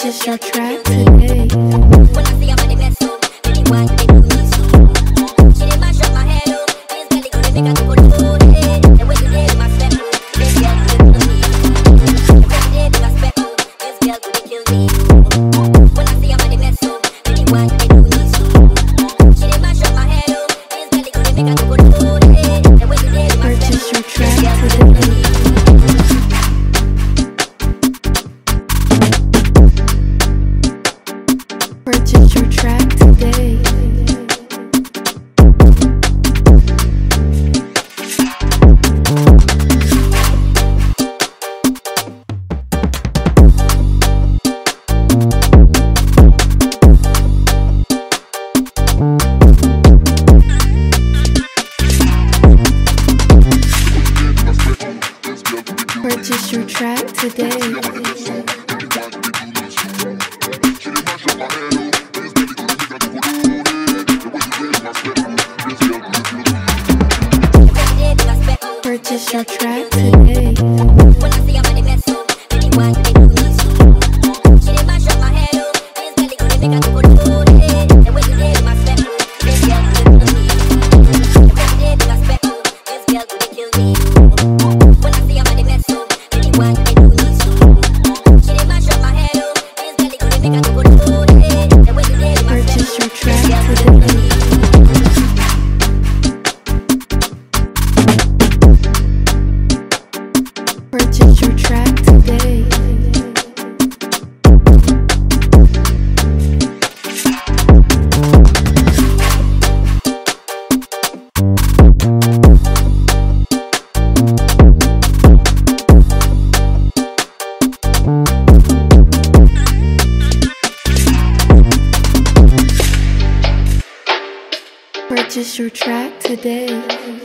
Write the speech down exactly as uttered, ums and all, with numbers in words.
Purchase your track today. Purchase your track today. Purchase your track today. Purchase your track today. Purchase your track today. Purchase your track today. Purchase your track today.